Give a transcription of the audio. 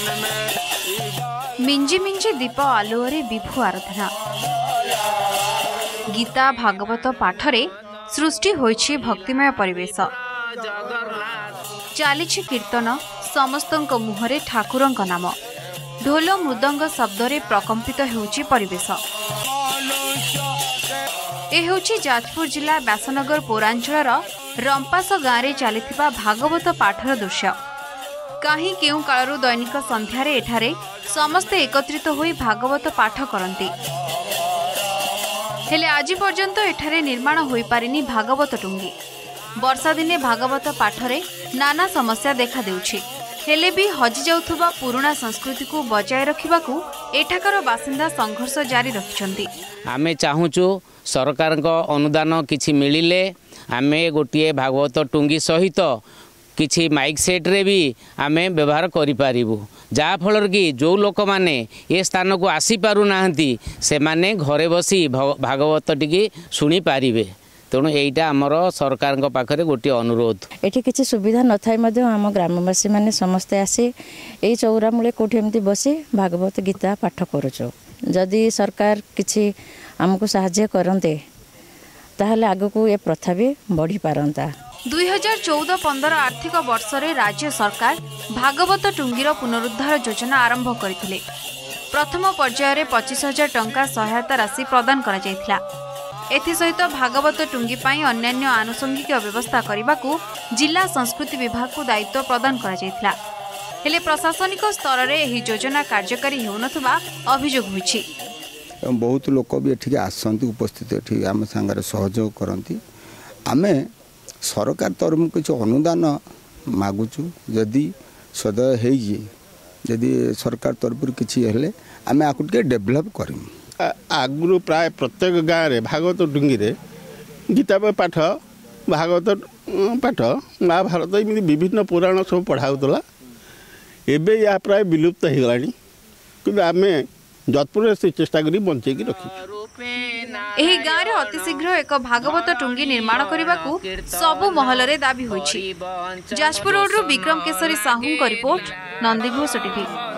मिंजी मिंजी दीप आलोरे विभु आराधना गीता भागवत पाठरे सृष्टि होइछि भक्तिमय परिवेश चलीछि कीर्तन समस्तଙ୍କ मुहरे ठाकुरଙ୍କ नाम ढोल मृदंग शब्दरे प्रकम्पित हेउछि परिवेश ए हेउछि जाजपुर जिला व्यासनगर पौरांचलर रंपास गाँव चलिथिबा भागवत पाठर दृश्य कहीं केउ कालरू दैनिक संध्यारे एठारे समस्ते एकत्रित होई भागवत पाठ करती हेले आज पर्यंत एठारे निर्माण होई पारिनी भागवत टुंगी वर्षा दिने भागवत पाठरे नाना समस्या देखा देउछि हेले भी हजि जाउथुबा पुराना संस्कृति को बचाए रखिबाकू एठाकर बासिंदा संघर्ष जारी रखिछंती। आमे चाहूचु सरकार अनुदान किछि मिलिले आमे गोटे भागवत टुंगी सहित किछि माइक सेट रे भी आमे व्यवहार करि पारिबु जा फलर कि जो लोक माने ए स्थान को आसी पारु नाहंती से माने घरे बसी भागवत टिकी सुनी पारिबे तेणु यहीटा आमर सरकार पाखरे गोटे अनुरोध एठी किछि सुविधा न थाई मध्ये आम ग्रामवासी माने समस्ते आसी एई चौरा मूले कोठी एमती बसी भागवत गीता पाठ करूचो जदि सरकार किछि हमको सहाय्य करंते ताहले आगको ए प्रथा भी बढ़ी पारंता। 2014-15 आर्थिक वर्ष रे राज्य सरकार भागवत टुंगीर पुनरुद्धार योजना आरंभ करथिले। प्रथम पर्याय रे 25,000 टंका सहायता राशि प्रदान करा जायथिला। एथि सहित भागवत टुंगी पाई अन्यान्य आनुषंगिक व्यवस्था करबाकू जिला संस्कृति विभाग को दायित्व प्रदान करा जायथिला। हेले प्रशासनिक स्तर रे एही योजना कार्यकारी हेउनथबा अभियोग होइछि। बहुत लोक भी एठी आसंती उपस्थित एठी आम संगे सहयोग करंती आमे सरकार तरफ कुछ अनुदान मागुचु जदि सदय हेई जदि सरकार तरफ किछि हेले आमे आकु के डेवलप करिम। आगुरु प्राय प्रत्येक गाँव रे भागवत डुंगी रे गीता पाठ भागवत पाठ महाभारत एमती विभिन्न पुराण सब पढ़ाऊला एबे या प्राय विलुप्त हो गलानी कि आमे जतपुर से चेष्टा करी बंचे की रखी। एही गाँव रे अतिशीघ्र एक भागवत टुंगी निर्माण करबाकू सबु महल रे दाबी होइछि। जाजपुर रोड रु विक्रम केसरी साहू को रिपोर्ट, नंदी घोष टीवी।